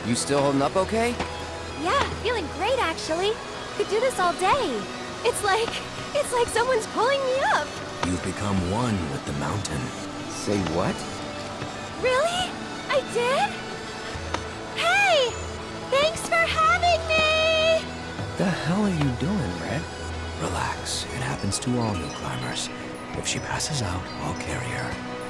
You still holding up okay? Yeah, feeling great actually. Could do this all day. It's like someone's pulling me up. You've become one with the mountain. Say what? Really? I did? Hey! Thanks for having me! The hell are you doing, Red? Relax. It happens to all new climbers. If she passes out, I'll carry her.